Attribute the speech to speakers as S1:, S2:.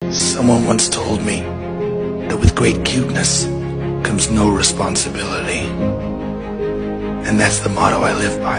S1: Someone once told me that with great cuteness comes no responsibility. And that's the motto I live by.